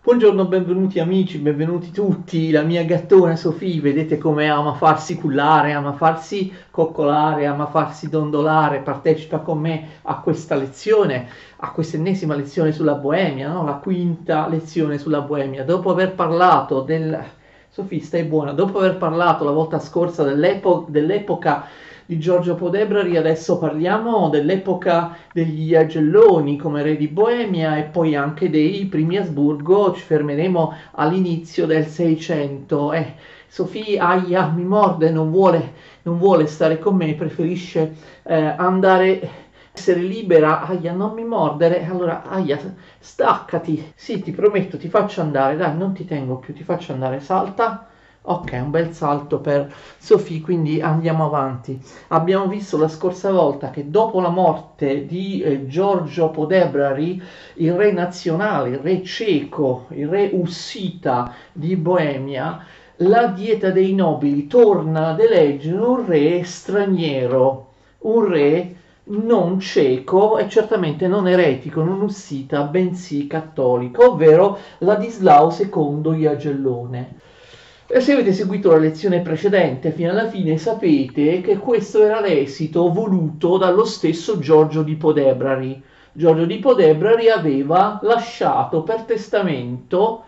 Buongiorno, benvenuti amici, benvenuti tutti. La mia gattona Sofì, vedete come ama farsi cullare, ama farsi coccolare, ama farsi dondolare. Partecipa con me a questa lezione, a questa ennesima lezione sulla Boemia, no? La quinta lezione sulla Boemia. Dopo aver parlato del... Sofì, stai buona. Dopo aver parlato la volta scorsa dell'epoca di Giorgio Podebrari, adesso parliamo dell'epoca degli Agelloni come re di Boemia e poi anche dei primi Asburgo. Ci fermeremo all'inizio del 600. Sofì, aia, mi morde, non vuole stare con me, preferisce andare, essere libera. Aia, non mi mordere. Allora, aia, staccati. Sì, ti prometto, ti faccio andare. Dai, non ti tengo più, ti faccio andare. Salta. Ok, un bel salto per Sofì, quindi andiamo avanti. Abbiamo visto la scorsa volta che dopo la morte di Giorgio Podebrari, il re nazionale, il re ceco, il re ussita di Boemia, la dieta dei nobili torna ad eleggere un re straniero, un re non ceco e certamente non eretico, non ussita, bensì cattolico, ovvero Ladislao II Jagellone. E se avete seguito la lezione precedente fino alla fine sapete che questo era l'esito voluto dallo stesso Giorgio di Podebrari. Giorgio di Podebrari aveva lasciato per testamento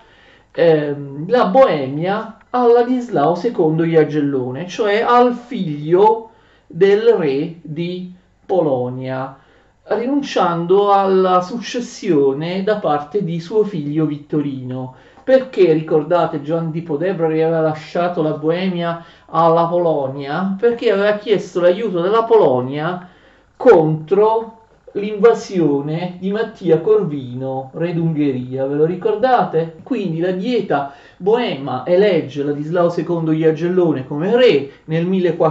la Boemia a Ladislao II Jagellone, cioè al figlio del re di Polonia, rinunciando alla successione da parte di suo figlio Vittorino. Perché ricordate Gian di Podebrari aveva lasciato la Boemia alla Polonia? Perché aveva chiesto l'aiuto della Polonia contro l'invasione di Mattia Corvino, re d'Ungheria, ve lo ricordate? Quindi la dieta boema elegge Ladislao II Jagellone come re nel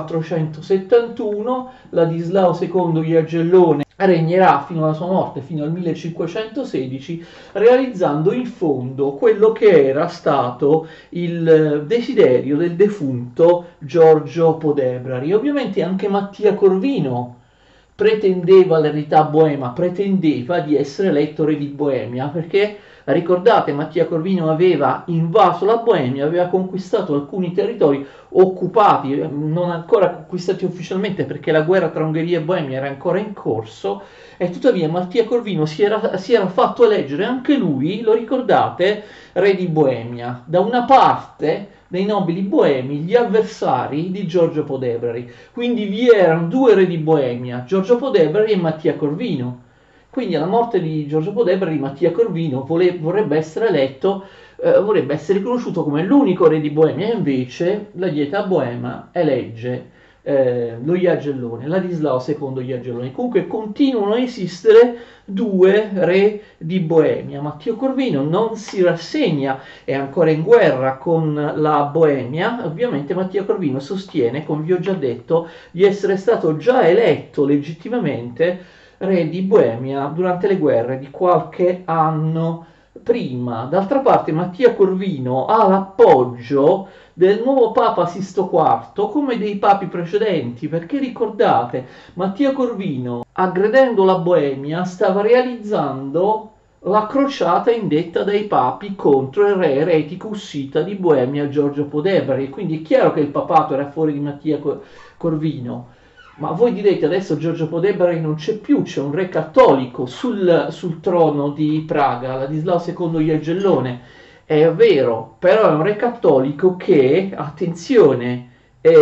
1471, Ladislao II Jagellone regnerà fino alla sua morte, fino al 1516, realizzando in fondo quello che era stato il desiderio del defunto Giorgio Podebrari. Ovviamente anche Mattia Corvino pretendeva l'eredità boema, pretendeva di essere eletto re di Boemia, perché ricordate Mattia Corvino aveva invaso la Boemia, aveva conquistato alcuni territori occupati, non ancora conquistati ufficialmente perché la guerra tra Ungheria e Boemia era ancora in corso, e tuttavia Mattia Corvino si era fatto eleggere anche lui, lo ricordate, re di Boemia. Da una parte dei nobili boemi, gli avversari di Giorgio Podebrari. Quindi vi erano due re di Boemia, Giorgio Podebrari e Mattia Corvino. Quindi alla morte di Giorgio Podebrari, Mattia Corvino vorrebbe essere eletto, vorrebbe essere riconosciuto come l'unico re di Boemia, e invece la dieta boema elegge lo Jagellone, Ladislao II Jagellone. Comunque continuano a esistere due re di Boemia. Mattia Corvino non si rassegna, è ancora in guerra con la Boemia. Ovviamente Mattia Corvino sostiene, come vi ho già detto, di essere stato già eletto legittimamente re di Boemia durante le guerre di qualche anno prima. D'altra parte Mattia Corvino ha l'appoggio del nuovo Papa Sisto IV come dei papi precedenti, perché ricordate, Mattia Corvino, aggredendo la Boemia, stava realizzando la crociata indetta dai papi contro il re eretico ussita di Boemia Giorgio Podebrari. Quindi è chiaro che il papato era fuori di Mattia Corvino. Ma voi direte adesso Giorgio Podebrari non c'è più, c'è un re cattolico sul trono di Praga, Ladislao II Jagellone. È vero, però è un re cattolico che, attenzione,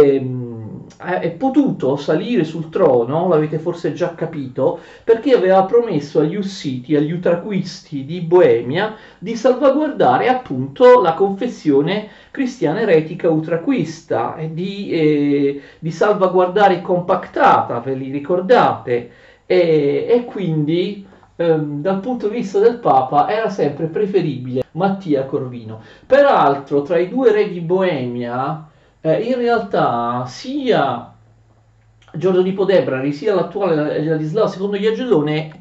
è potuto salire sul trono, l'avete forse già capito, perché aveva promesso agli ussiti, agli utraquisti di Boemia, di salvaguardare appunto la confessione cristiana eretica utraquista e di salvaguardare compactata, ve li ricordate? E quindi dal punto di vista del Papa era sempre preferibile Mattia Corvino. Peraltro tra i due re di Boemia in realtà sia Giorgio di Podebrari sia l'attuale Ladislao II Jagellone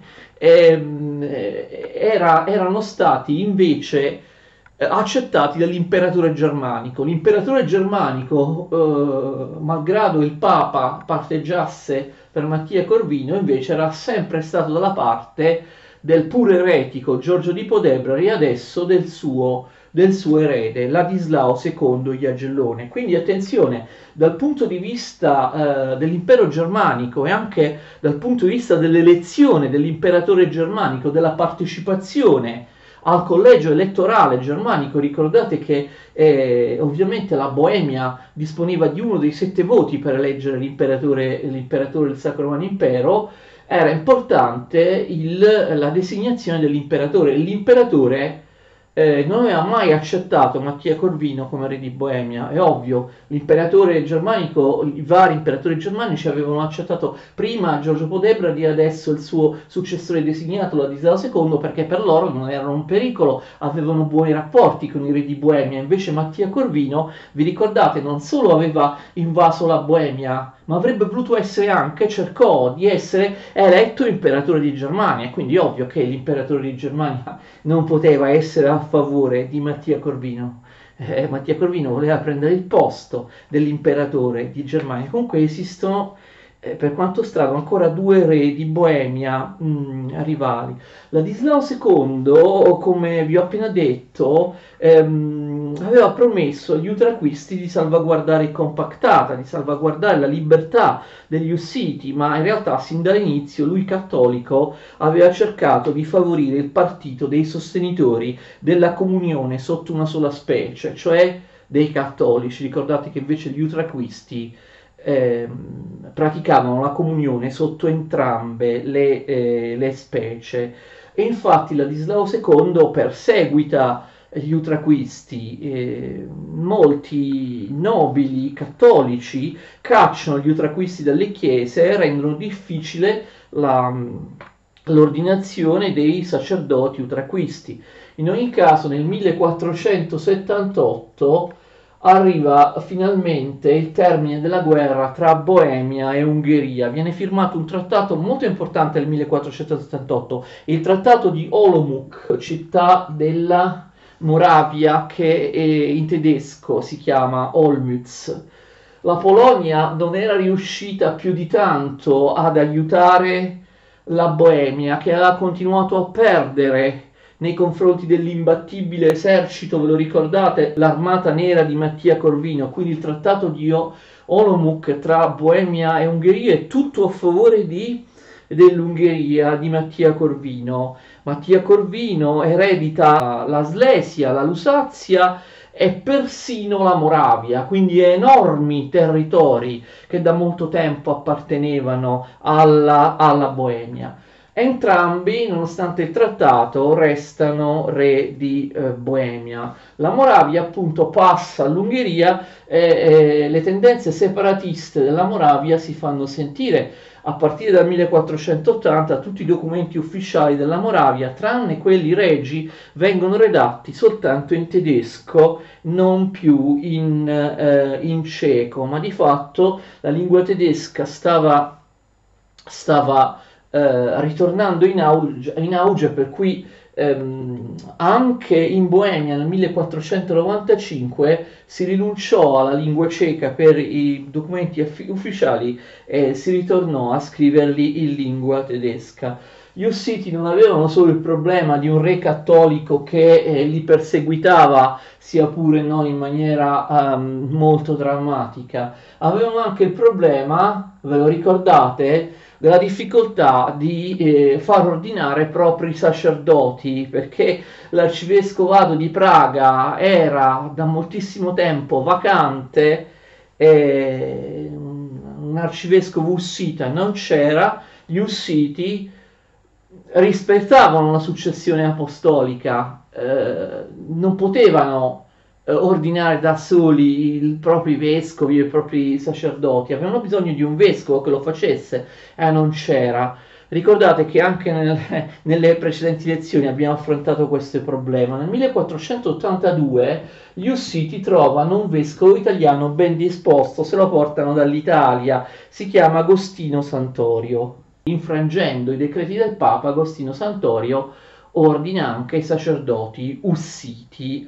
erano stati invece accettati dall'imperatore germanico. L'imperatore germanico, malgrado il Papa parteggiasse per Mattia Corvino, invece era sempre stato dalla parte del pure eretico Giorgio di Podebra e adesso del suo erede Ladislao II Jagellone. Quindi attenzione, dal punto di vista dell'impero germanico e anche dal punto di vista dell'elezione dell'imperatore germanico, della partecipazione al collegio elettorale germanico, ricordate che ovviamente la Boemia disponeva di uno dei 7 voti per eleggere l'imperatore del Sacro Romano Impero. Era importante la designazione dell'imperatore. L'imperatore non aveva mai accettato Mattia Corvino come re di Boemia. È ovvio, l'imperatore germanico, i vari imperatori germanici avevano accettato prima Giorgio Podebra di adesso il suo successore designato Ladislao II, perché per loro non erano un pericolo, avevano buoni rapporti con i re di Boemia. Invece Mattia Corvino, vi ricordate, non solo aveva invaso la Boemia, ma avrebbe voluto essere anche, cercò di essere eletto imperatore di Germania. Quindi è ovvio che l'imperatore di Germania non poteva essere a favore di Mattia Corvino. Mattia Corvino voleva prendere il posto dell'imperatore di Germania. Comunque esistono, per quanto strano, ancora 2 re di Boemia rivali. Ladislao II, come vi ho appena detto, aveva promesso agli utraquisti di salvaguardare il Compactata, di salvaguardare la libertà degli Ussiti, ma in realtà sin dall'inizio lui cattolico aveva cercato di favorire il partito dei sostenitori della comunione sotto una sola specie, cioè dei cattolici. Ricordate che invece gli utraquisti praticavano la comunione sotto entrambe le specie, e infatti Ladislao II perseguita gli utraquisti. Molti nobili cattolici cacciano gli utraquisti dalle chiese e rendono difficile l'ordinazione dei sacerdoti utraquisti. In ogni caso nel 1478 arriva finalmente il termine della guerra tra Boemia e Ungheria. Viene firmato un trattato molto importante nel 1478, il trattato di Olomouc, città della Moravia, che in tedesco si chiama Olmütz. La Polonia non era riuscita più di tanto ad aiutare la Boemia, che aveva continuato a perdere nei confronti dell'imbattibile esercito, ve lo ricordate, l'armata nera di Mattia Corvino. Quindi il trattato di Olomouc tra Boemia e Ungheria è tutto a favore dell'Ungheria, di Mattia Corvino. Mattia Corvino eredita la Slesia, la Lusazia e persino la Moravia, quindi enormi territori che da molto tempo appartenevano alla Boemia. Entrambi, nonostante il trattato, restano re di Boemia. La Moravia appunto passa all'Ungheria e le tendenze separatiste della Moravia si fanno sentire. A partire dal 1480 tutti i documenti ufficiali della Moravia, tranne quelli regi, vengono redatti soltanto in tedesco, non più in ceco, ma di fatto la lingua tedesca stava ritornando in auge, per cui anche in Boemia nel 1495 si rinunciò alla lingua ceca per i documenti ufficiali e si ritornò a scriverli in lingua tedesca. Gli Ussiti non avevano solo il problema di un re cattolico che li perseguitava, sia pure non in maniera molto drammatica, avevano anche il problema, ve lo ricordate, della difficoltà di far ordinare propri sacerdoti, perché l'arcivescovado di Praga era da moltissimo tempo vacante, un arcivescovo ussita non c'era. Gli ussiti rispettavano la successione apostolica, non potevano ordinare da soli i propri vescovi e i propri sacerdoti, avevano bisogno di un vescovo che lo facesse e non c'era. Ricordate che anche nelle precedenti lezioni abbiamo affrontato questo problema. Nel 1482 gli Ussiti trovano un vescovo italiano ben disposto, se lo portano dall'Italia, si chiama Agostino Santorio. Infrangendo i decreti del Papa, Agostino Santorio ordina anche i sacerdoti ussiti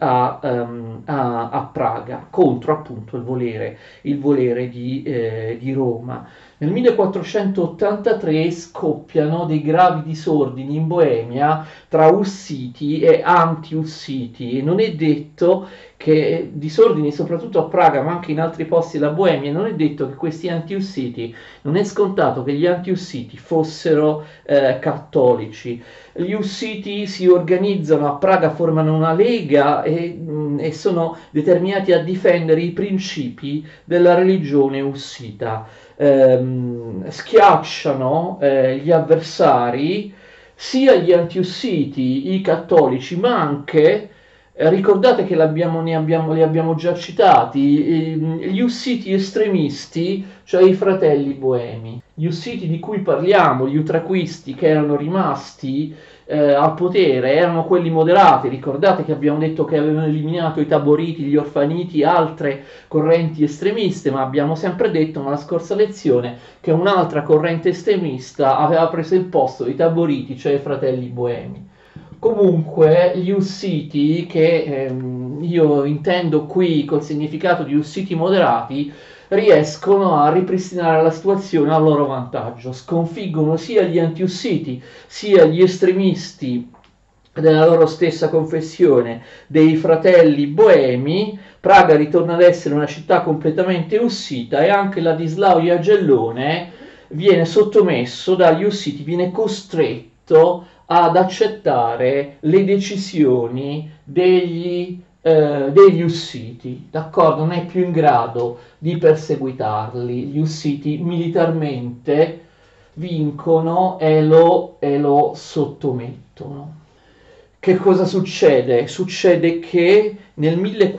a Praga, contro appunto il volere di Roma. Nel 1483 scoppiano dei gravi disordini in Boemia tra ussiti e anti-ussiti, e non è detto che disordini soprattutto a Praga ma anche in altri posti della Boemia, non è detto che questi anti-ussiti, non è scontato che gli anti-ussiti fossero cattolici. Gli ussiti si organizzano a Praga, formano una lega e sono determinati a difendere i principi della religione ussita. Schiacciano gli avversari, sia gli antiussiti, i cattolici, ma anche, ricordate che li abbiamo già citati, gli ussiti estremisti, cioè i fratelli boemi. Gli ussiti di cui parliamo, gli utraquisti che erano rimasti al potere, erano quelli moderati. Ricordate che abbiamo detto che avevano eliminato i taboriti, gli orfaniti, altre correnti estremiste, ma abbiamo sempre detto nella scorsa lezione che un'altra corrente estremista aveva preso il posto dei taboriti, cioè i fratelli boemi. Comunque gli ussiti, che io intendo qui col significato di ussiti moderati, riescono a ripristinare la situazione a loro vantaggio, sconfiggono sia gli antiussiti sia gli estremisti della loro stessa confessione, dei fratelli boemi. Praga ritorna ad essere una città completamente ussita e anche Ladislao Jagellone viene sottomesso dagli ussiti, viene costretto ad accettare le decisioni degli ussiti, d'accordo? Non è più in grado di perseguitarli. Gli ussiti militarmente vincono e lo sottomettono. Che cosa succede? Succede che nel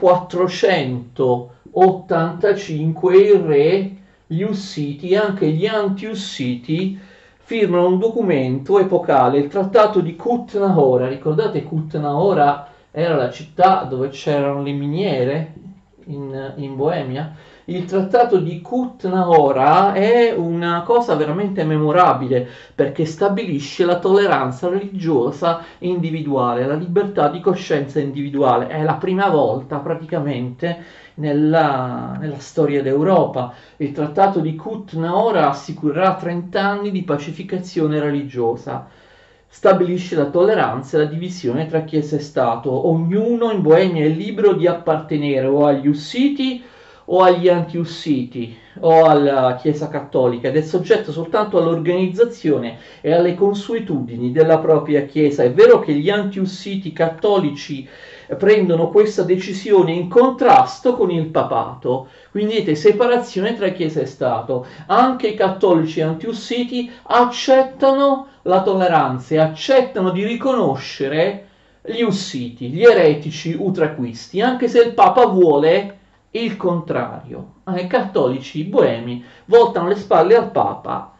1485 il re, gli ussiti e anche gli anti-ussiti firmano un documento epocale, il trattato di Kutna-Hora. Ricordate, Kutna-Hora era la città dove c'erano le miniere in Boemia? Il trattato di Kutna-Hora è una cosa veramente memorabile perché stabilisce la tolleranza religiosa individuale, la libertà di coscienza individuale. È la prima volta praticamente nella storia d'Europa. Il trattato di Kutna-Hora assicurerà 30 anni di pacificazione religiosa. Stabilisce la tolleranza e la divisione tra Chiesa e Stato. Ognuno in Boemia è libero di appartenere o agli ussiti o agli anti-ussiti o alla Chiesa cattolica ed è soggetto soltanto all'organizzazione e alle consuetudini della propria Chiesa. È vero che gli anti-ussiti cattolici prendono questa decisione in contrasto con il papato, quindi vedete, separazione tra Chiesa e Stato. Anche i cattolici anti-ussiti accettano la tolleranza e accettano di riconoscere gli ussiti, gli eretici utraquisti, anche se il Papa vuole il contrario. I cattolici boemi voltano le spalle al Papa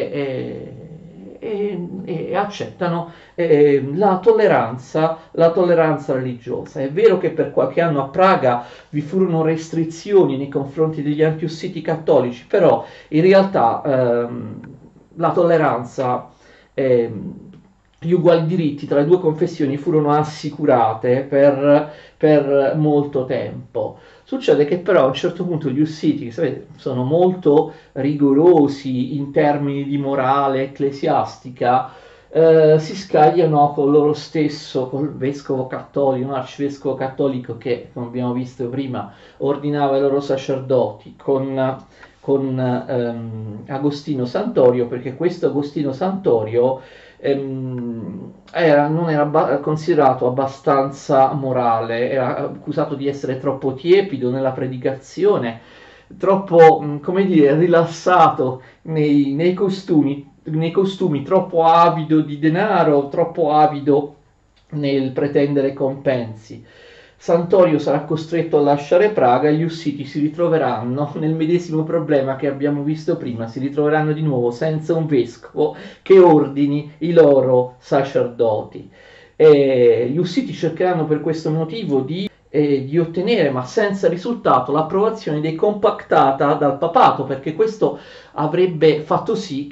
e accettano la tolleranza religiosa. È vero che per qualche anno a Praga vi furono restrizioni nei confronti degli antiussiti cattolici, però in realtà la tolleranza, gli uguali diritti tra le due confessioni furono assicurate per molto tempo. Succede che però a un certo punto gli ussiti, che sapete, sono molto rigorosi in termini di morale ecclesiastica, si scagliano con loro stesso, col vescovo cattolico, un arcivescovo cattolico che, come abbiamo visto prima, ordinava i loro sacerdoti, con Agostino Santorio, perché questo Agostino Santorio non era considerato abbastanza morale, era accusato di essere troppo tiepido nella predicazione, troppo, come dire, rilassato nei costumi, troppo avido di denaro, troppo avido nel pretendere compensi. Santorio sarà costretto a lasciare Praga e gli ussiti si ritroveranno nel medesimo problema che abbiamo visto prima, si ritroveranno di nuovo senza un vescovo che ordini i loro sacerdoti. Gli ussiti cercheranno per questo motivo di ottenere, ma senza risultato, l'approvazione dei compactata dal papato, perché questo avrebbe fatto sì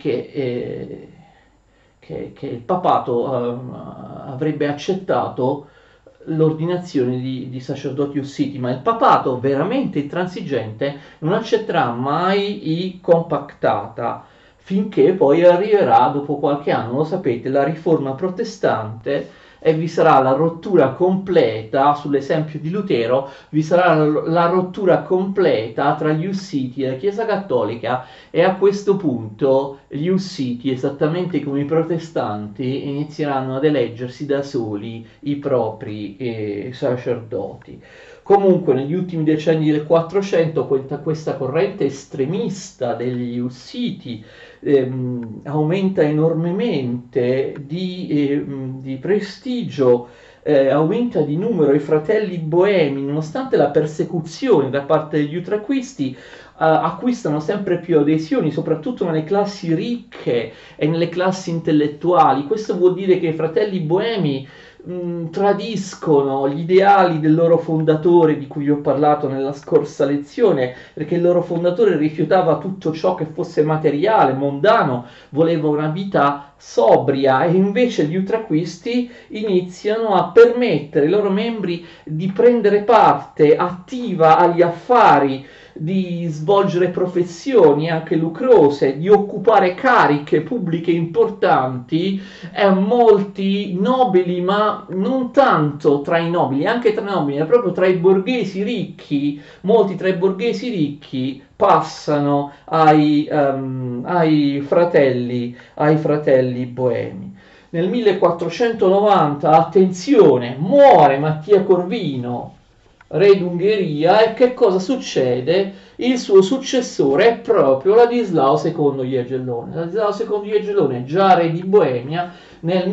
che il papato avrebbe accettato l'ordinazione di sacerdoti ussiti, ma il papato veramente intransigente non accetterà mai i compactata, finché poi arriverà dopo qualche anno, lo sapete, la riforma protestante e vi sarà la rottura completa, sull'esempio di Lutero, vi sarà la rottura completa tra gli ussiti e la Chiesa Cattolica, e a questo punto gli ussiti, esattamente come i protestanti, inizieranno ad eleggersi da soli i propri sacerdoti. Comunque negli ultimi decenni del 400 questa corrente estremista degli ussiti aumenta enormemente di prestigio, aumenta di numero. I fratelli boemi, nonostante la persecuzione da parte degli ultraquisti, acquistano sempre più adesioni, soprattutto nelle classi ricche e nelle classi intellettuali. Questo vuol dire che i fratelli boemi tradiscono gli ideali del loro fondatore, di cui vi ho parlato nella scorsa lezione, perché il loro fondatore rifiutava tutto ciò che fosse materiale, mondano, voleva una vita sobria, e invece gli ultraquisti iniziano a permettere ai loro membri di prendere parte attiva agli affari, di svolgere professioni anche lucrose, di occupare cariche pubbliche importanti, molti nobili, ma non tanto tra i nobili, anche tra i nobili, ma proprio tra i borghesi ricchi, molti tra i borghesi ricchi passano ai fratelli boemi. Nel 1490, attenzione, muore Mattia Corvino, re d'Ungheria, e che cosa succede? Il suo successore è proprio Ladislao II Jagellone. Ladislao II Jagellone, già re di Boemia, nel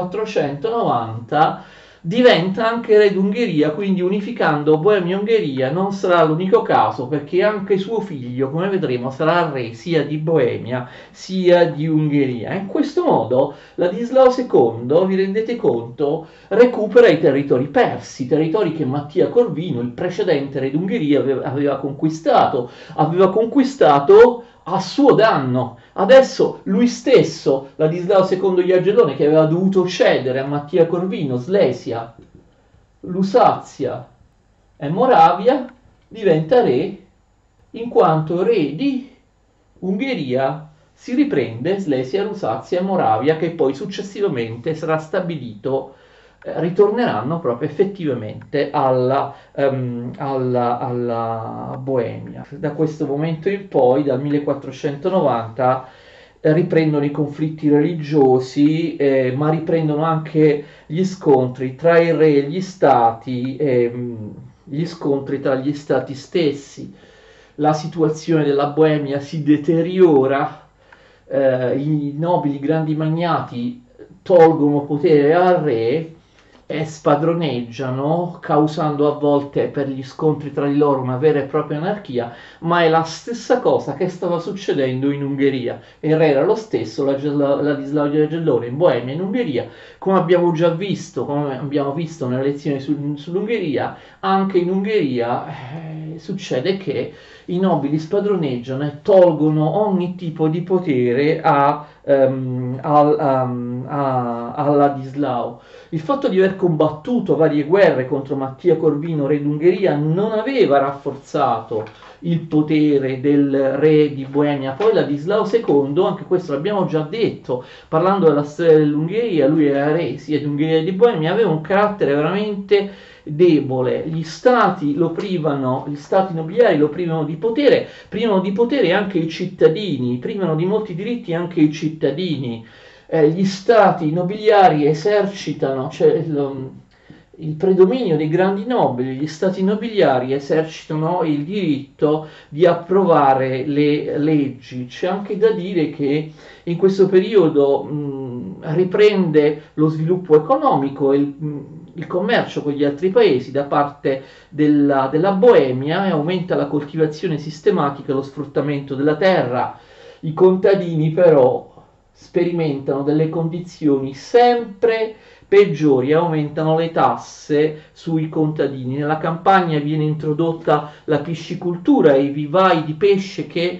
1490 diventa anche re d'Ungheria, quindi unificando Boemia e Ungheria. Non sarà l'unico caso, perché anche suo figlio, come vedremo, sarà re sia di Boemia sia di Ungheria. In questo modo Ladislao II, vi rendete conto, recupera i territori persi, territori che Mattia Corvino, il precedente re d'Ungheria, aveva conquistato a suo danno. Adesso lui stesso, Ladislao II Jagellone, che aveva dovuto cedere a Mattia Corvino Slesia, Lusazia e Moravia, diventa re, in quanto re di Ungheria si riprende Slesia, Lusazia e Moravia, che poi successivamente sarà stabilito ritorneranno proprio effettivamente alla Boemia. Da questo momento in poi, dal 1490, riprendono i conflitti religiosi, ma riprendono anche gli scontri tra il re e gli stati, gli scontri tra gli stati stessi. La situazione della Boemia si deteriora, i nobili grandi magnati tolgono potere al re e spadroneggiano, causando a volte per gli scontri tra di loro una vera e propria anarchia, ma è la stessa cosa che stava succedendo in Ungheria. Il re era lo stesso, Ladislao Jagellone in Boemia, in Ungheria, come abbiamo visto nelle lezioni sull'Ungheria. Anche in Ungheria succede che i nobili spadroneggiano e tolgono ogni tipo di potere a Ladislao. Il fatto di aver combattuto varie guerre contro Mattia Corvino, re d'Ungheria, non aveva rafforzato il potere del re di Boemia. Poi Ladislao II, anche questo l'abbiamo già detto, parlando della storia dell'Ungheria, lui era re sia di Ungheria che di Boemia, aveva un carattere veramente debole. Gli stati nobiliari lo privano di potere anche i cittadini, privano di molti diritti anche i cittadini. Gli stati nobiliari esercitano, il predominio dei grandi nobili, gli stati nobiliari esercitano il diritto di approvare le leggi. C'è anche da dire che in questo periodo riprende lo sviluppo economico, il commercio con gli altri paesi da parte della Boemia, e aumenta la coltivazione sistematica e lo sfruttamento della terra. I contadini però sperimentano delle condizioni sempre peggiori, aumentano le tasse sui contadini. Nella campagna viene introdotta la piscicoltura e i vivai di pesce che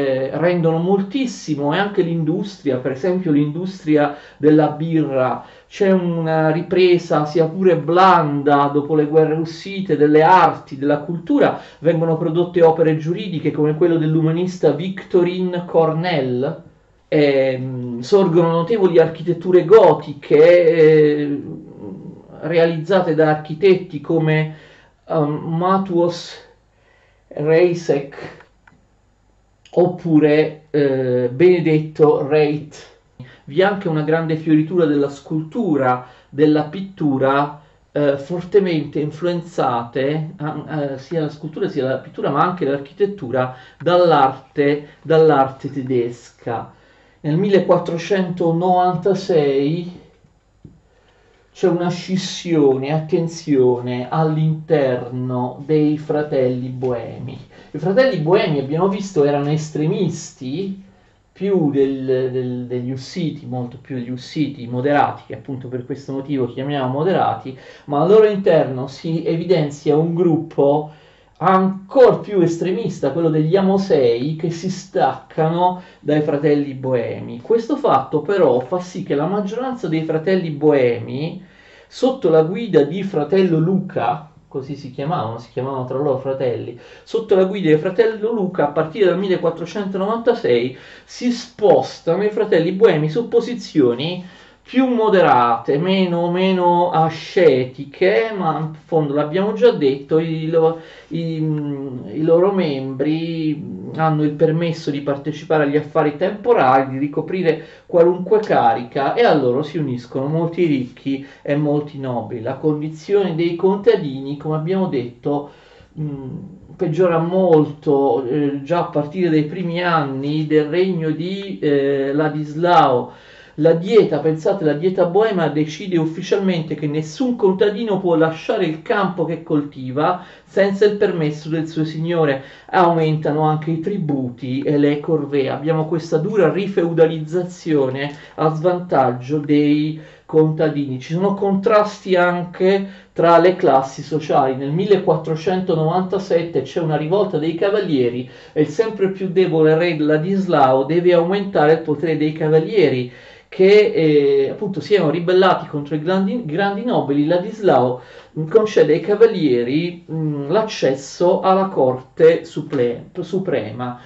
rendono moltissimo, e anche l'industria, per esempio l'industria della birra. c'è una ripresa sia pure blanda dopo le guerre russite delle arti, della cultura, vengono prodotte opere giuridiche come quello dell'umanista Victorine Cornell, sorgono notevoli architetture gotiche realizzate da architetti come Matthäus Reisek oppure Benedetto Reit. Vi è anche una grande fioritura della scultura, della pittura, fortemente influenzate, sia la scultura sia la pittura, ma anche l'architettura, dall'arte tedesca. Nel 1496 c'è una scissione, attenzione, all'interno dei fratelli boemi. I fratelli boemi, abbiamo visto, erano estremisti, più degli ussiti, molto più degli ussiti moderati, che appunto per questo motivo chiamiamo moderati, ma al loro interno si evidenzia un gruppo ancora più estremista, quello degli Amosei, che si staccano dai fratelli boemi. Questo fatto però fa sì che la maggioranza dei fratelli boemi, sotto la guida di fratello Luca, così si chiamavano tra loro fratelli, sotto la guida di fratello Luca, a partire dal 1496 si spostano i fratelli boemi su posizioni più moderate, meno ascetiche, ma in fondo l'abbiamo già detto, i loro membri hanno il permesso di partecipare agli affari temporali, di ricoprire qualunque carica, e a loro si uniscono molti ricchi e molti nobili. La condizione dei contadini, come abbiamo detto, peggiora molto già a partire dai primi anni del regno di Ladislao. La dieta, pensate, la dieta boema decide ufficialmente che nessun contadino può lasciare il campo che coltiva senza il permesso del suo signore. Aumentano anche i tributi e le corvée. Abbiamo questa dura rifeudalizzazione a svantaggio dei contadini. Ci sono contrasti anche tra le classi sociali. Nel 1497 c'è una rivolta dei cavalieri e il sempre più debole re Ladislao deve aumentare il potere dei cavalieri, che appunto si erano ribellati contro i grandi nobili. Ladislao concede ai cavalieri l'accesso alla corte suprema.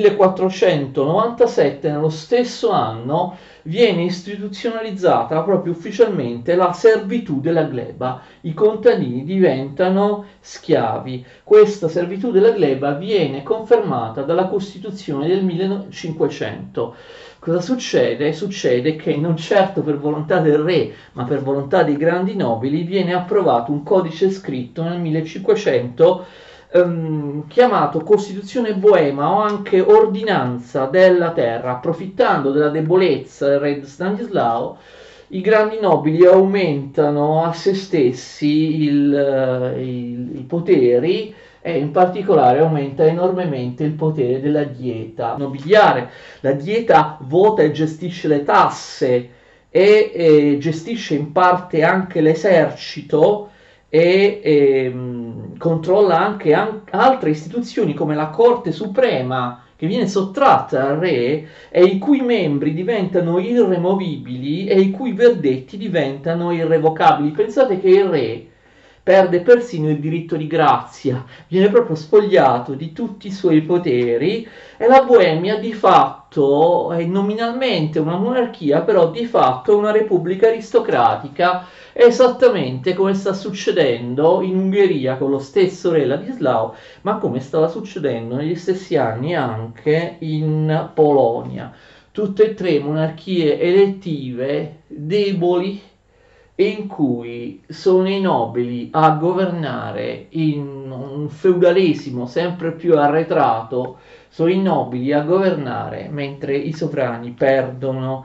1497, nello stesso anno, viene istituzionalizzata proprio ufficialmente la servitù della gleba. I contadini diventano schiavi. Questa servitù della gleba viene confermata dalla Costituzione del 1500. Cosa succede? Succede che non certo per volontà del re, ma per volontà dei grandi nobili, viene approvato un codice scritto nel 1500 chiamato Costituzione Boema o anche Ordinanza della Terra. Approfittando della debolezza del re Stanislao, i grandi nobili aumentano a se stessi i poteri, e in particolare aumenta enormemente il potere della dieta nobiliare. La dieta vota e gestisce le tasse e gestisce in parte anche l'esercito e controlla anche altre istituzioni come la Corte Suprema, che viene sottratta al re e i cui membri diventano irremovibili e i cui verdetti diventano irrevocabili. Pensate che il re perde persino il diritto di grazia, viene proprio spogliato di tutti i suoi poteri, e la Boemia di fatto è nominalmente una monarchia, però di fatto è una repubblica aristocratica, esattamente come sta succedendo in Ungheria con lo stesso re Ladislao, ma come stava succedendo negli stessi anni anche in Polonia. Tutte e tre monarchie elettive deboli, in cui sono i nobili a governare in un feudalesimo sempre più arretrato, sono i nobili a governare mentre i sovrani perdono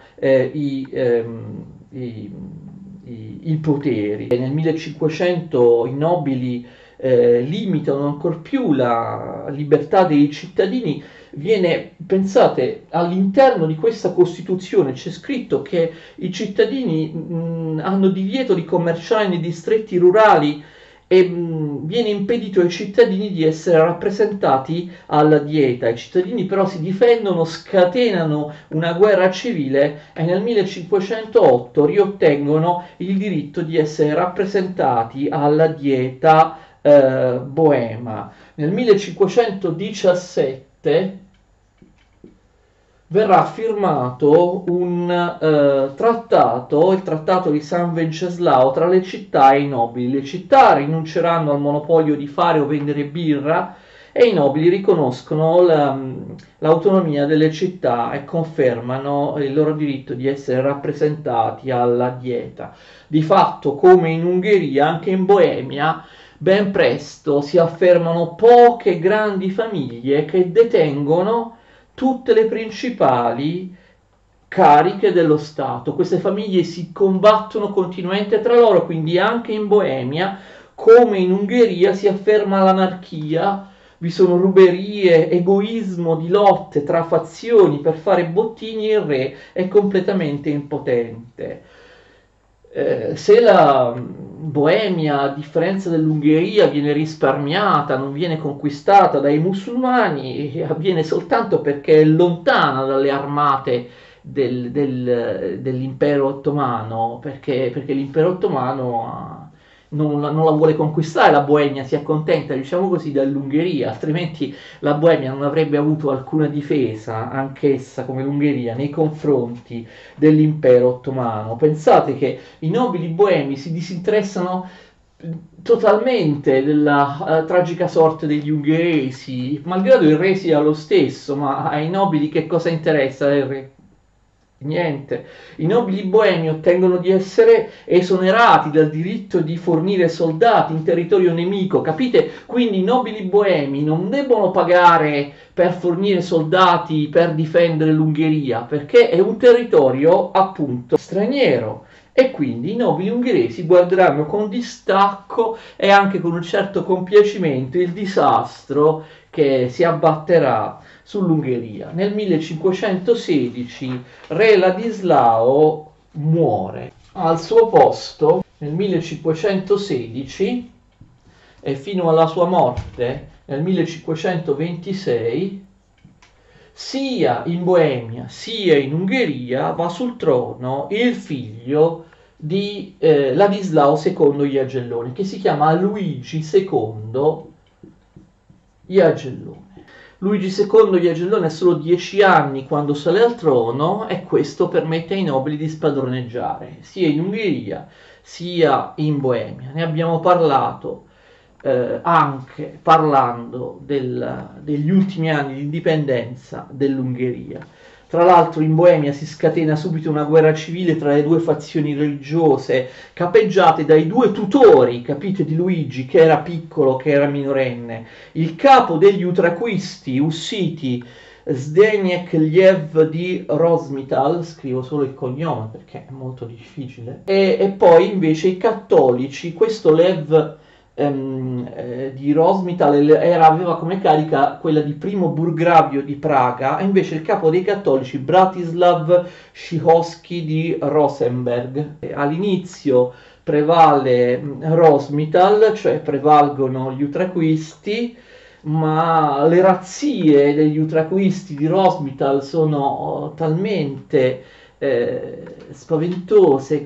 i poteri. Nel 1500 i nobili limitano ancor più la libertà dei cittadini. Pensate, all'interno di questa Costituzione c'è scritto che i cittadini hanno divieto di commerciare nei distretti rurali e viene impedito ai cittadini di essere rappresentati alla Dieta. I cittadini però si difendono, scatenano una guerra civile e nel 1508 riottengono il diritto di essere rappresentati alla Dieta boema. Nel 1517 verrà firmato un trattato, il trattato di San Venceslao, tra le città e i nobili. Le città rinunceranno al monopolio di fare o vendere birra e i nobili riconoscono l'autonomia delle città e confermano il loro diritto di essere rappresentati alla Dieta. Di fatto, come in Ungheria, anche in Boemia, ben presto si affermano poche grandi famiglie che detengono tutte le principali cariche dello Stato. Queste famiglie si combattono continuamente tra loro, quindi anche in Boemia, come in Ungheria, si afferma l'anarchia, vi sono ruberie, egoismo di lotte tra fazioni per fare bottini, il re è completamente impotente. Se la Boemia, a differenza dell'Ungheria, viene risparmiata, non viene conquistata dai musulmani, avviene soltanto perché è lontana dalle armate dell'impero ottomano, perché l'impero ottomano non la vuole conquistare la Boemia, si accontenta, diciamo così, dall'Ungheria, altrimenti la Boemia non avrebbe avuto alcuna difesa, anch'essa come l'Ungheria, nei confronti dell'impero ottomano. Pensate che i nobili boemi si disinteressano totalmente della tragica sorte degli ungheresi, malgrado il re sia lo stesso, ma ai nobili che cosa interessa il re? Niente. I nobili boemi ottengono di essere esonerati dal diritto di fornire soldati in territorio nemico, capite? Quindi i nobili boemi non debbono pagare per fornire soldati per difendere l'Ungheria, perché è un territorio appunto straniero. E quindi i nobili ungheresi guarderanno con distacco e anche con un certo compiacimento il disastro che si abbatterà sull'Ungheria. Nel 1516 re Ladislao muore. Al suo posto, nel 1516 e fino alla sua morte nel 1526, sia in Boemia sia in Ungheria va sul trono il figlio di Ladislao II Jagellone, che si chiama Luigi II Jagellone. Luigi II Jagellone ha solo 10 anni quando sale al trono e questo permette ai nobili di spadroneggiare sia in Ungheria sia in Boemia. Ne abbiamo parlato anche parlando degli ultimi anni di indipendenza dell'Ungheria. Tra l'altro in Boemia si scatena subito una guerra civile tra le due fazioni religiose, capeggiate dai due tutori, capite, di Luigi, che era piccolo, che era minorenne. Il capo degli utraquisti, ussiti, Zdeněk Liev di Rosmital, scrivo solo il cognome perché è molto difficile, e poi invece i cattolici, questo Lev di Rosmital aveva come carica quella di primo burgravio di Praga, e invece il capo dei cattolici Bratislav Szychowski di Rosenberg. All'inizio prevale Rosmital, cioè prevalgono gli utraquisti, ma le razzie degli utraquisti di Rosmital sono talmente spaventose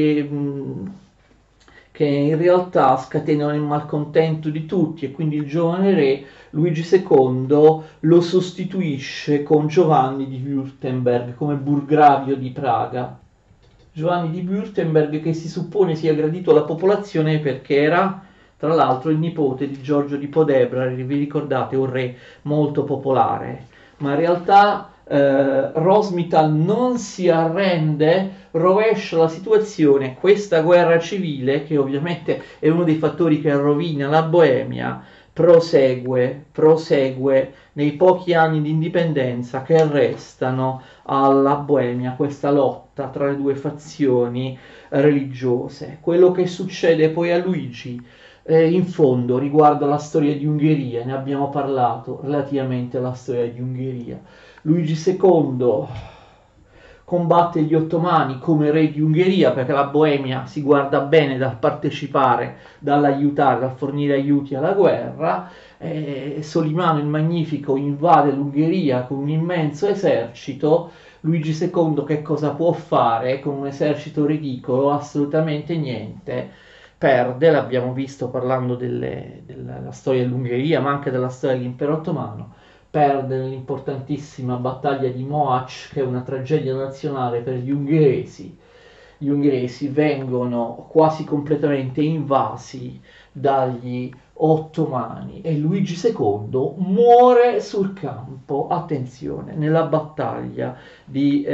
che in realtà scatenano il malcontento di tutti, e quindi il giovane re Luigi II lo sostituisce con Giovanni di Württemberg come burgravio di Praga. Giovanni di Württemberg, che si suppone sia gradito alla popolazione perché era tra l'altro il nipote di Giorgio di Podebra, vi ricordate, un re molto popolare, ma in realtà Rosmital non si arrende, rovescia la situazione. Questa guerra civile, che ovviamente è uno dei fattori che rovina la Boemia, prosegue nei pochi anni di indipendenza che restano alla Boemia, questa lotta tra le due fazioni religiose. Quello che succede poi a Luigi in fondo riguarda la storia di Ungheria, ne abbiamo parlato relativamente alla storia di Ungheria. Luigi II combatte gli ottomani come re di Ungheria, perché la Boemia si guarda bene dal partecipare, dall'aiutare, dal fornire aiuti alla guerra. Solimano il Magnifico invade l'Ungheria con un immenso esercito. Luigi II che cosa può fare con un esercito ridicolo? Assolutamente niente. Perde, l'abbiamo visto parlando della storia dell'Ungheria, ma anche della storia dell'Impero Ottomano. Perde nell'importantissima battaglia di Mohacs, che è una tragedia nazionale per gli ungheresi. Gli ungheresi vengono quasi completamente invasi dagli ottomani e Luigi II muore sul campo, attenzione, nella battaglia di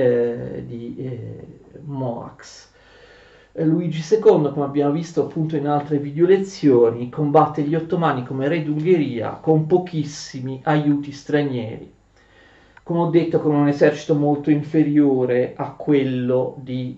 Mohacs. Luigi II, come abbiamo visto appunto in altre video lezioni, combatte gli ottomani come re d'Ungheria con pochissimi aiuti stranieri. Come ho detto, con un esercito molto inferiore a quello di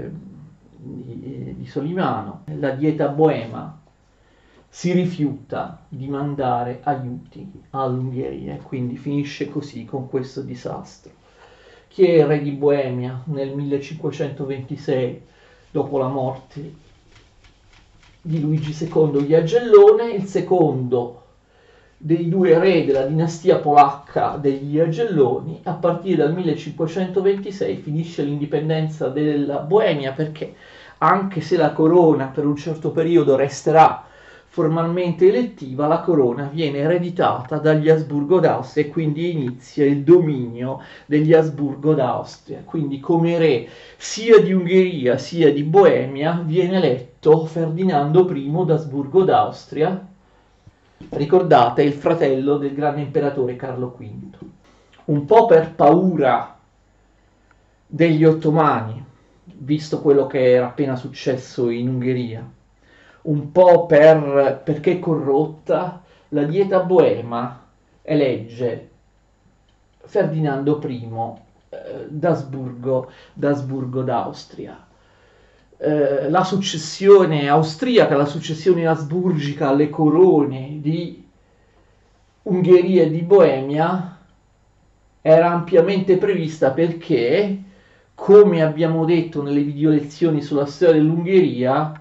Solimano. La dieta boema si rifiuta di mandare aiuti all'Ungheria e quindi finisce così con questo disastro. Chi è il re di Boemia nel 1526, dopo la morte di Luigi II Jagellone? Il secondo dei due re della dinastia polacca degli Jagelloni. A partire dal 1526 finisce l'indipendenza della Boemia, perché anche se la corona per un certo periodo resterà formalmente elettiva, la corona viene ereditata dagli Asburgo d'Austria e quindi inizia il dominio degli Asburgo d'Austria. Quindi come re sia di Ungheria sia di Boemia viene eletto Ferdinando I d'Asburgo d'Austria. Ricordate, il fratello del grande imperatore Carlo V. Un po' per paura degli ottomani, visto quello che era appena successo in Ungheria, un po' perché è corrotta, la dieta boema elegge Ferdinando I d'Asburgo d'Austria. La successione austriaca, la successione asburgica alle corone di Ungheria e di Boemia era ampiamente prevista perché, come abbiamo detto nelle video lezioni sulla storia dell'Ungheria,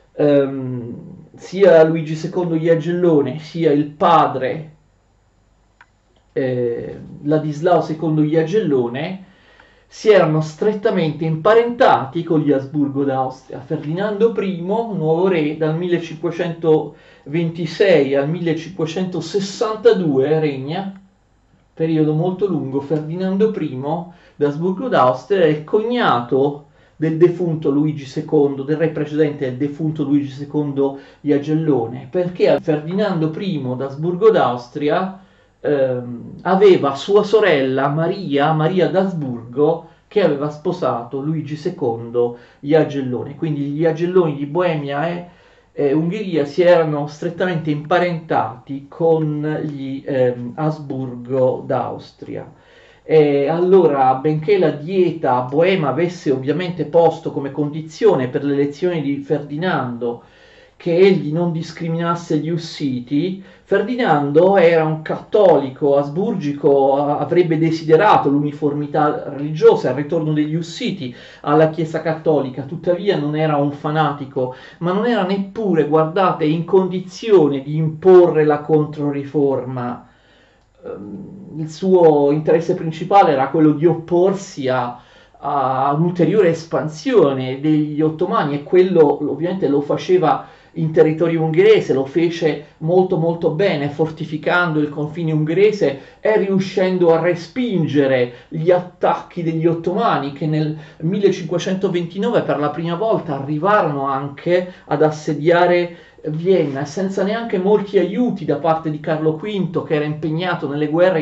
sia Luigi II Jagellone sia il padre Ladislao II Jagellone si erano strettamente imparentati con gli Asburgo d'Austria. Ferdinando I, nuovo re, dal 1526 al 1562 regna, periodo molto lungo. Ferdinando I d'Asburgo d'Austria è il cognato del defunto Luigi II, del re precedente del defunto Luigi II Jagellone, perché Ferdinando I d'Asburgo d'Austria aveva sua sorella Maria d'Asburgo, che aveva sposato Luigi II Jagellone. Quindi gli Jagelloni di Boemia e Ungheria si erano strettamente imparentati con gli Asburgo d'Austria. E allora, benché la dieta boema avesse ovviamente posto come condizione per l'elezione di Ferdinando che egli non discriminasse gli ussiti, Ferdinando era un cattolico asburgico, avrebbe desiderato l'uniformità religiosa, il ritorno degli ussiti alla Chiesa cattolica, tuttavia non era un fanatico, ma non era neppure, guardate, in condizione di imporre la controriforma. Il suo interesse principale era quello di opporsi a un'ulteriore espansione degli ottomani, e quello ovviamente lo faceva in territorio ungherese, lo fece molto molto bene, fortificando il confine ungherese e riuscendo a respingere gli attacchi degli ottomani, che nel 1529 per la prima volta arrivarono anche ad assediare Vienna, senza neanche molti aiuti da parte di Carlo V, che era impegnato nelle guerre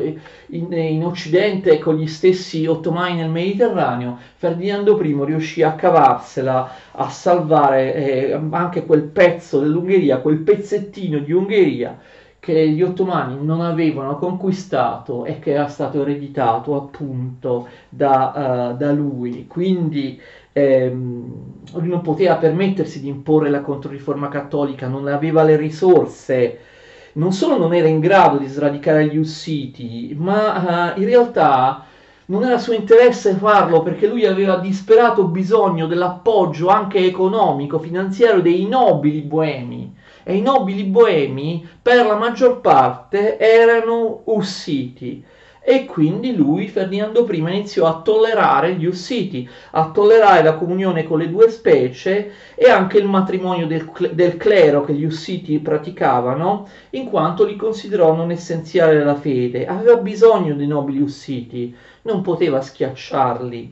in Occidente con gli stessi ottomani nel Mediterraneo. Ferdinando I riuscì a cavarsela, a salvare anche quel pezzo dell'Ungheria, quel pezzettino di Ungheria che gli ottomani non avevano conquistato e che era stato ereditato appunto da lui. Quindi lui non poteva permettersi di imporre la controriforma cattolica, non aveva le risorse, non solo non era in grado di sradicare gli ussiti, ma in realtà non era suo interesse farlo perché lui aveva disperato bisogno dell'appoggio anche economico, finanziario dei nobili boemi. E i nobili boemi per la maggior parte erano ussiti. E quindi lui, Ferdinando I, iniziò a tollerare gli ussiti, a tollerare la comunione con le due specie e anche il matrimonio del clero che gli ussiti praticavano, in quanto li considerò non essenziali alla fede. Aveva bisogno dei nobili ussiti, non poteva schiacciarli.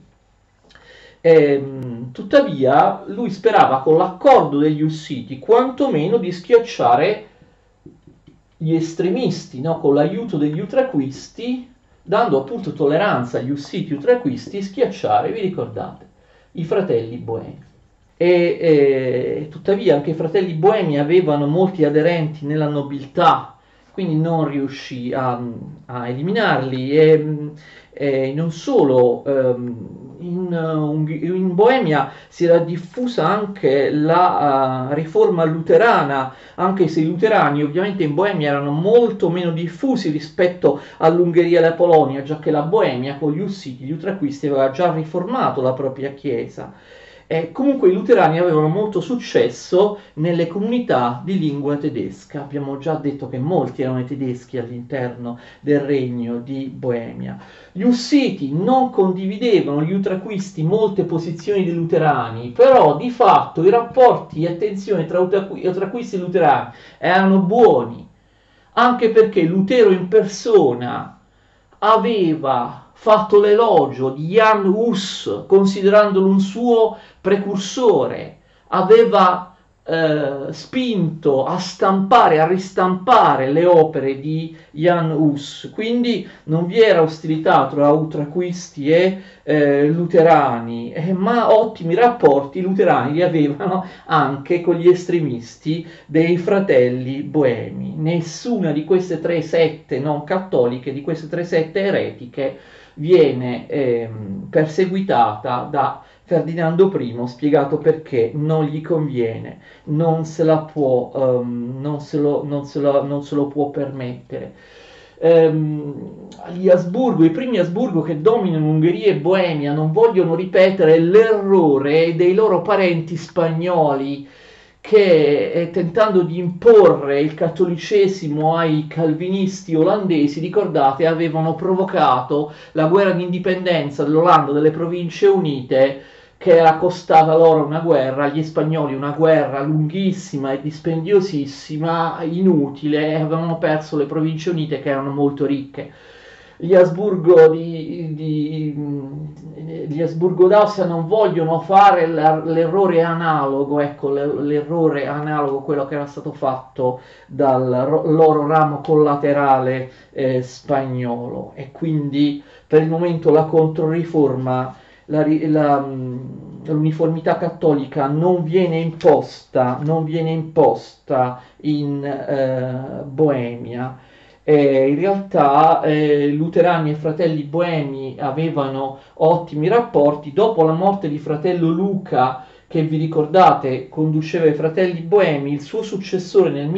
Tuttavia, lui sperava con l'accordo degli ussiti quantomeno di schiacciare gli estremisti, no? Con l'aiuto degli ultraquisti, dando appunto tolleranza agli ussiti ultraquisti, schiacciare, vi ricordate, i fratelli boemi. Tuttavia anche i fratelli boemi avevano molti aderenti nella nobiltà, quindi non riuscì a eliminarli e non solo, in Boemia si era diffusa anche la riforma luterana, anche se i luterani ovviamente in Boemia erano molto meno diffusi rispetto all'Ungheria e alla Polonia, già che la Boemia con gli ussiti, gli ultraquisti, aveva già riformato la propria chiesa. Comunque i luterani avevano molto successo nelle comunità di lingua tedesca. Abbiamo già detto che molti erano i tedeschi all'interno del regno di Boemia. Gli ussiti non condividevano, gli ultraquisti, molte posizioni dei luterani, però di fatto i rapporti e attenzione tra ultraquisti e luterani erano buoni, anche perché Lutero in persona aveva fatto l'elogio di Jan Hus, considerandolo un suo precursore, aveva spinto a stampare, a ristampare le opere di Jan Hus, quindi non vi era ostilità tra ultraquisti e luterani, ma ottimi rapporti i luterani li avevano anche con gli estremisti dei fratelli boemi. Nessuna di queste tre sette non cattoliche, di queste tre sette eretiche, viene perseguitata da Ferdinando I, spiegato perché non gli conviene, non se la può, non se lo può permettere. Gli Asburgo, i primi Asburgo che dominano Ungheria e Boemia, non vogliono ripetere l'errore dei loro parenti spagnoli che tentando di imporre il cattolicesimo ai calvinisti olandesi, ricordate, avevano provocato la guerra di indipendenza dell'Olanda delle Province Unite, che era costata loro una guerra, agli spagnoli una guerra lunghissima e dispendiosissima, inutile, e avevano perso le Province Unite che erano molto ricche. Gli Asburgo gli Asburgo d'Austria non vogliono fare l'errore analogo, ecco, l'errore analogo, quello che era stato fatto dal loro ramo collaterale spagnolo, e quindi per il momento la controriforma, l'uniformità cattolica non viene imposta in Boemia. In realtà luterani e fratelli boemi avevano ottimi rapporti. Dopo la morte di fratello Luca, che vi ricordate conduceva i fratelli boemi, il suo successore nel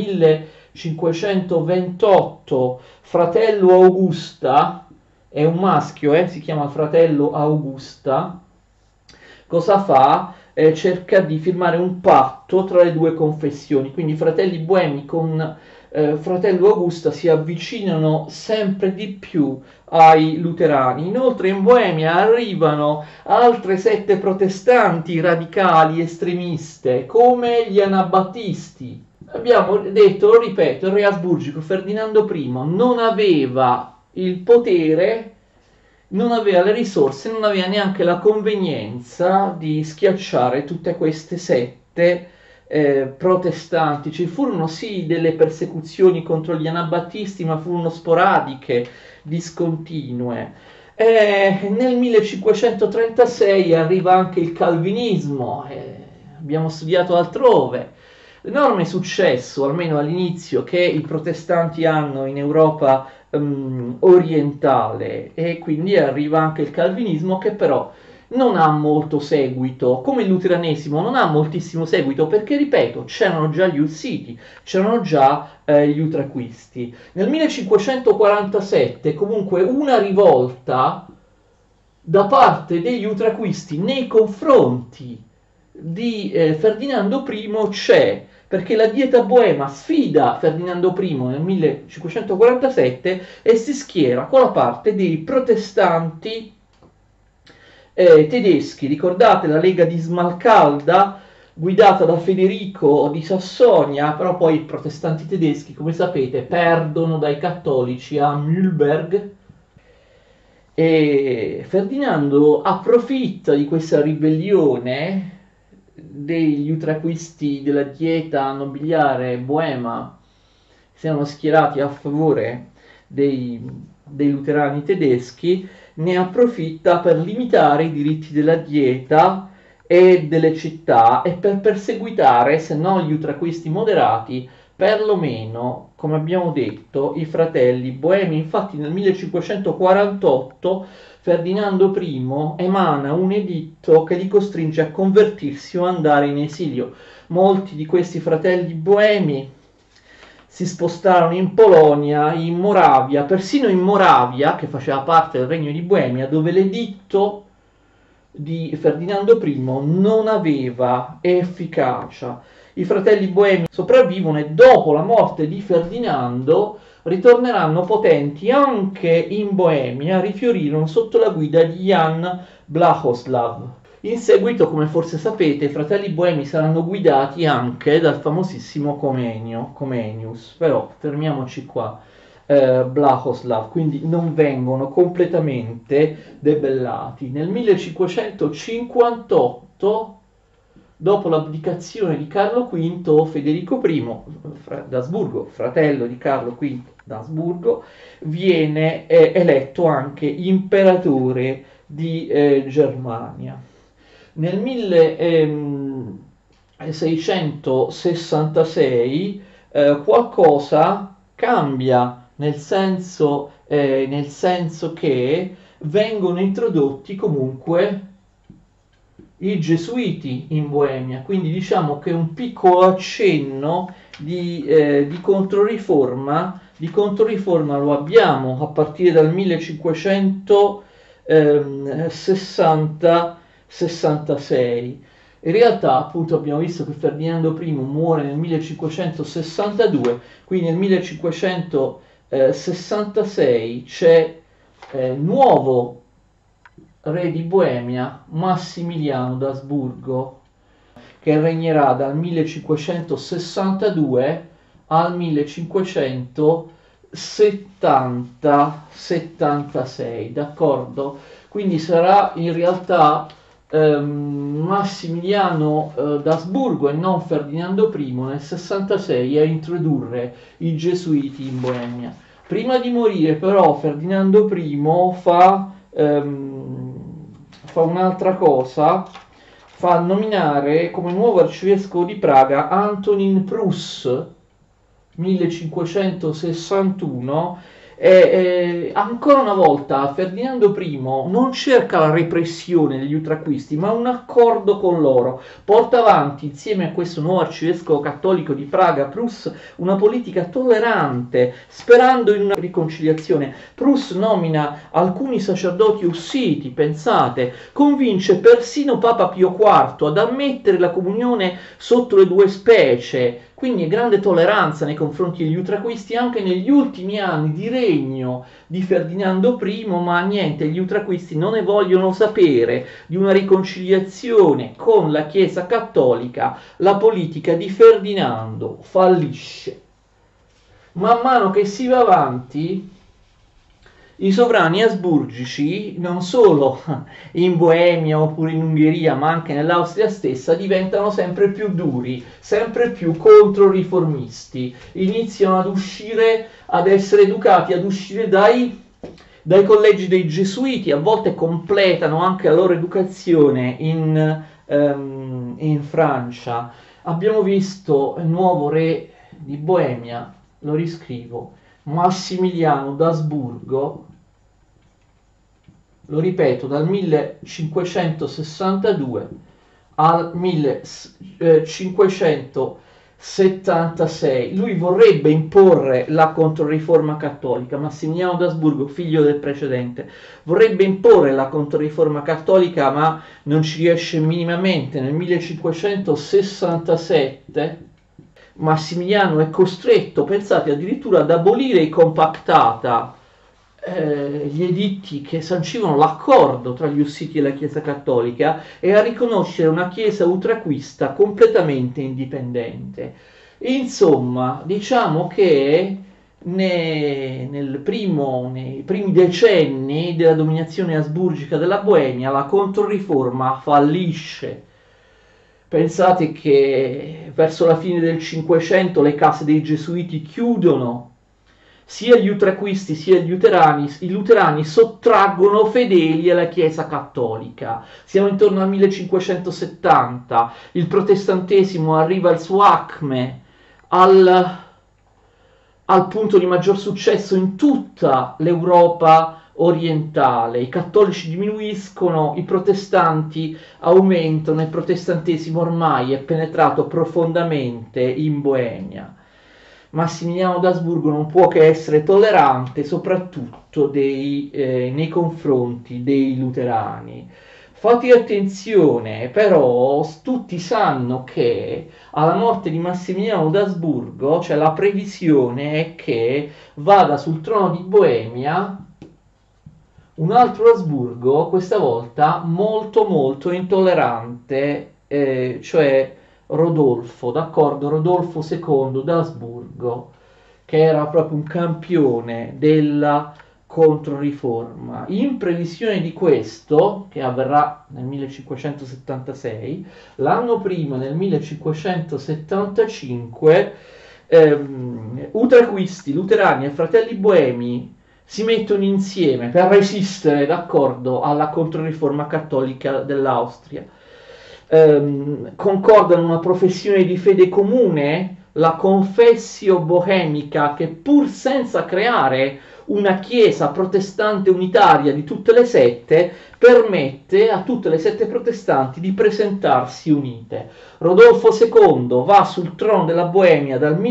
1528, fratello Augusta, è un maschio, si chiama fratello Augusta, cosa fa? Cerca di firmare un patto tra le due confessioni, quindi i fratelli boemi con fratello Augusta si avvicinano sempre di più ai luterani. Inoltre in Boemia arrivano altre sette protestanti radicali estremiste come gli anabattisti. Abbiamo detto, lo ripeto, il re asburgico Ferdinando I non aveva il potere, non aveva le risorse, non aveva neanche la convenienza di schiacciare tutte queste sette protestanti. Ci furono sì delle persecuzioni contro gli anabattisti, ma furono sporadiche, discontinue. Nel 1536 arriva anche il calvinismo, abbiamo studiato altrove. L'enorme successo, almeno all'inizio, che i protestanti hanno in Europa orientale, e quindi arriva anche il calvinismo, che però non ha molto seguito, come il luteranesimo non ha moltissimo seguito, perché ripeto, c'erano già gli ussiti, c'erano già gli ultraquisti. Nel 1547 comunque una rivolta da parte degli ultraquisti nei confronti di Ferdinando I c'è, perché la Dieta Boema sfida Ferdinando I nel 1547 e si schiera con la parte dei protestanti tedeschi. Ricordate la Lega di Smalcalda guidata da Federico di Sassonia, però poi i protestanti tedeschi, come sapete, perdono dai cattolici a Mühlberg e Ferdinando approfitta di questa ribellione degli ultraquisti della Dieta nobiliare boema che si erano schierati a favore dei luterani tedeschi, ne approfitta per limitare i diritti della Dieta e delle città e per perseguitare, se non gli ultraquisti moderati, perlomeno, come abbiamo detto, i fratelli boemi. Infatti nel 1548 Ferdinando I emana un editto che li costringe a convertirsi o andare in esilio. Molti di questi fratelli boemi si spostarono in Polonia, in Moravia, persino in Moravia, che faceva parte del Regno di Boemia, dove l'editto di Ferdinando I non aveva efficacia. I fratelli boemi sopravvivono e dopo la morte di Ferdinando ritorneranno potenti anche in Boemia, rifiorirono sotto la guida di Jan Blahoslav. In seguito, come forse sapete, i fratelli boemi saranno guidati anche dal famosissimo Comenius, però fermiamoci qua. Blahoslav, quindi non vengono completamente debellati. Nel 1558, dopo l'abdicazione di Carlo V, Federico I d'Asburgo, fratello di Carlo V d'Asburgo, viene eletto anche imperatore di Germania. Nel 1666 qualcosa cambia, nel senso che vengono introdotti comunque i gesuiti in Boemia, quindi diciamo che un piccolo accenno di controriforma lo abbiamo a partire dal 1566. In realtà, appunto, abbiamo visto che Ferdinando I muore nel 1562, quindi nel 1566 c'è nuovo re di Boemia, Massimiliano d'Asburgo, che regnerà dal 1562 al 1576, d'accordo? Quindi sarà in realtà Massimiliano d'Asburgo e non Ferdinando I nel 66 a introdurre i gesuiti in Boemia. Prima di morire però Ferdinando I fa un'altra cosa, fa nominare come nuovo arcivescovo di Praga Antonin Prus 1561 e ancora una volta Ferdinando I non cerca la repressione degli ultraquisti ma un accordo con loro, porta avanti insieme a questo nuovo arcivescovo cattolico di Praga Prus una politica tollerante sperando in una riconciliazione. Prus nomina alcuni sacerdoti ussiti, pensate, convince persino Papa Pio IV ad ammettere la comunione sotto le due specie. Quindi grande tolleranza nei confronti degli ultraquisti anche negli ultimi anni di regno di Ferdinando I, ma niente, gli ultraquisti non ne vogliono sapere di una riconciliazione con la Chiesa Cattolica. La politica di Ferdinando fallisce. Man mano che si va avanti, i sovrani asburgici, non solo in Boemia oppure in Ungheria, ma anche nell'Austria stessa, diventano sempre più duri, sempre più controriformisti. Iniziano ad essere educati, ad uscire dai collegi dei gesuiti, a volte completano anche la loro educazione in Francia. Abbiamo visto il nuovo re di Boemia, lo riscrivo, Massimiliano d'Asburgo, lo ripeto, dal 1562 al 1576 1676. Lui vorrebbe imporre la Controriforma cattolica. Massimiliano d'Asburgo, figlio del precedente, vorrebbe imporre la Controriforma cattolica, ma non ci riesce minimamente. Nel 1567 Massimiliano è costretto, pensate, addirittura ad abolire i compactata, gli editti che sancivano l'accordo tra gli Ussiti e la Chiesa Cattolica, e a riconoscere una Chiesa utraquista completamente indipendente. Insomma, diciamo che nei primi decenni della dominazione asburgica della Boemia la Controriforma fallisce. Pensate che verso la fine del Cinquecento le case dei Gesuiti chiudono, sia gli utraquisti sia i luterani sottraggono fedeli alla Chiesa Cattolica. Siamo intorno al 1570, il protestantesimo arriva al suo acme, al punto di maggior successo in tutta l'Europa orientale. I cattolici diminuiscono, i protestanti aumentano, il protestantesimo ormai è penetrato profondamente in Boemia. Massimiliano d'Asburgo non può che essere tollerante, soprattutto nei confronti dei luterani. Fate attenzione, però tutti sanno che alla morte di Massimiliano d'Asburgo, cioè la previsione è che vada sul trono di Boemia un altro Asburgo, questa volta molto molto intollerante, cioè Rodolfo, d'accordo? Rodolfo II d'Asburgo, che era proprio un campione della Controriforma. In previsione di questo, che avverrà nel 1576, l'anno prima, nel 1575, utraquisti, luterani e fratelli boemi si mettono insieme per resistere, d'accordo, alla Controriforma cattolica dell'Austria. Concordano una professione di fede comune, la Confessio Bohemica, che pur senza creare una chiesa protestante unitaria di tutte le sette, permette a tutte le sette protestanti di presentarsi unite. Rodolfo II va sul trono della Boemia dal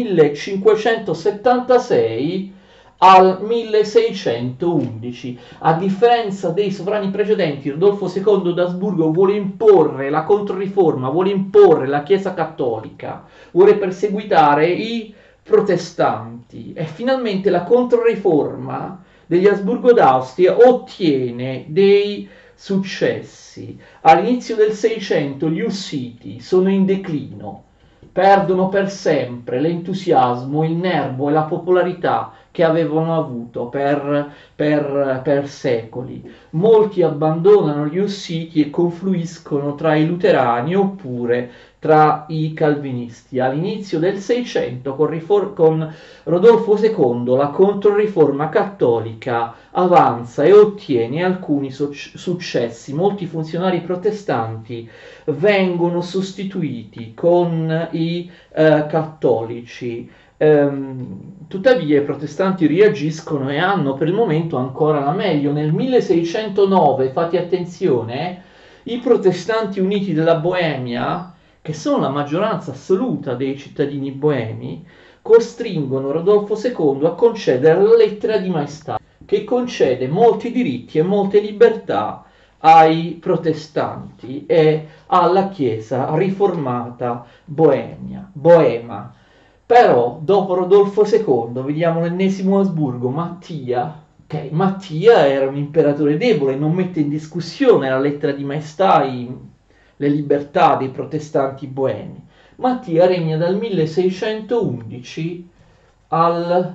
1576 al 1611. A differenza dei sovrani precedenti, Rodolfo II d'Asburgo vuole imporre la Controriforma, vuole imporre la Chiesa Cattolica, vuole perseguitare i protestanti, e finalmente la Controriforma degli Asburgo d'Austria ottiene dei successi. All'inizio del Seicento gli Ussiti sono in declino, perdono per sempre l'entusiasmo, il nervo e la popolarità che avevano avuto per secoli. Molti abbandonano gli Ussiti e confluiscono tra i luterani oppure tra i calvinisti. All'inizio del Seicento, con Rodolfo II, la Controriforma cattolica avanza e ottiene alcuni successi. Molti funzionari protestanti vengono sostituiti con i cattolici. Tuttavia i protestanti reagiscono e hanno per il momento ancora la meglio. Nel 1609, fate attenzione, i protestanti uniti della Boemia, che sono la maggioranza assoluta dei cittadini boemi, costringono Rodolfo II a concedere la lettera di maestà, che concede molti diritti e molte libertà ai protestanti e alla Chiesa riformata boema. Però dopo Rodolfo II vediamo l'ennesimo Asburgo, Mattia. Okay, Mattia era un imperatore debole, non mette in discussione la lettera di maestà, le libertà dei protestanti boemi. Mattia regna dal 1611 al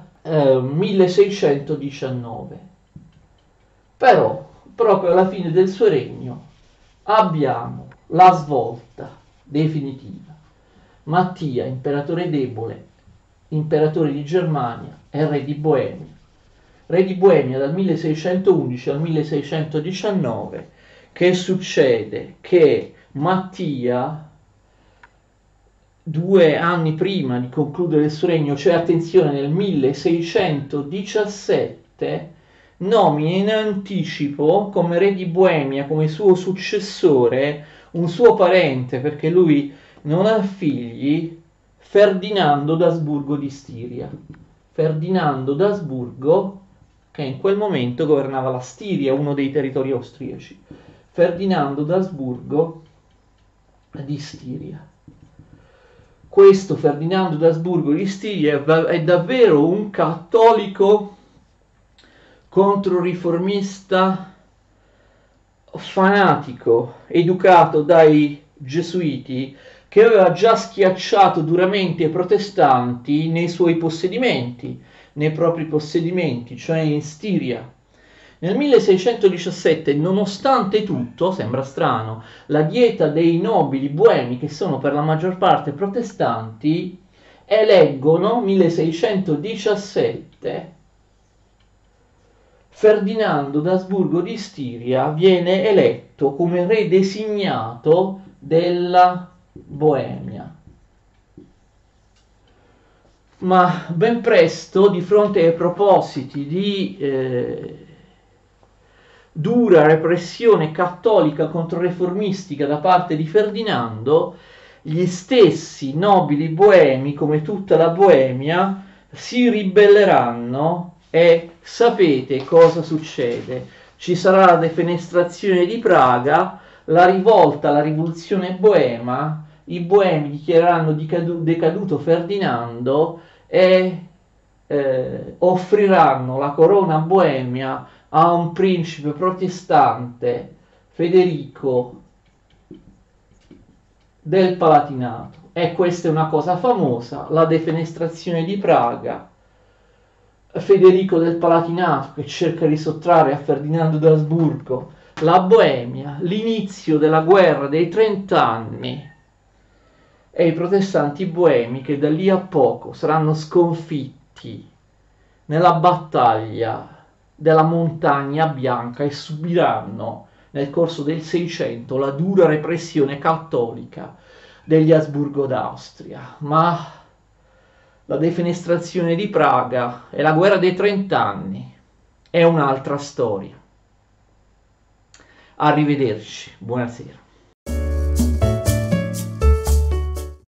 1619. Però, proprio alla fine del suo regno, abbiamo la svolta definitiva. Mattia, imperatore debole, imperatore di Germania e re di Boemia. Re di Boemia dal 1611 al 1619. Che succede? Che Mattia, 2 anni prima di concludere il suo regno, cioè attenzione nel 1617, nomina in anticipo come re di Boemia, come suo successore, un suo parente, perché lui non ha figli, Ferdinando d'Asburgo di Stiria. Ferdinando d'Asburgo, che in quel momento governava la Stiria, uno dei territori austriaci. Ferdinando d'Asburgo di Stiria. Questo Ferdinando d'Asburgo di Stiria è davvero un cattolico controriformista fanatico, educato dai gesuiti, che aveva già schiacciato duramente i protestanti nei suoi possedimenti, nei propri possedimenti, cioè in Stiria. Nel 1617, nonostante tutto, sembra strano, la dieta dei nobili boemi, che sono per la maggior parte protestanti, eleggono 1617 Ferdinando d'Asburgo di Stiria viene eletto come re designato della Boemia. Ma ben presto, di fronte ai propositi di dura repressione cattolica controriformistica da parte di Ferdinando, gli stessi nobili boemi, come tutta la Boemia, si ribelleranno e sapete cosa succede. Ci sarà la defenestrazione di Praga, la rivolta, la rivoluzione boema, i boemi dichiareranno decaduto Ferdinando e offriranno la corona boemia a un principe protestante, Federico del Palatinato. E questa è una cosa famosa, la defenestrazione di Praga, Federico del Palatinato che cerca di sottrarre a Ferdinando d'Asburgo la Boemia, l'inizio della guerra dei 30 anni e i protestanti boemi che da lì a poco saranno sconfitti nella battaglia della Montagna Bianca e subiranno nel corso del Seicento la dura repressione cattolica degli Asburgo d'Austria. Ma la defenestrazione di Praga e la guerra dei 30 anni è un'altra storia. Arrivederci, buonasera.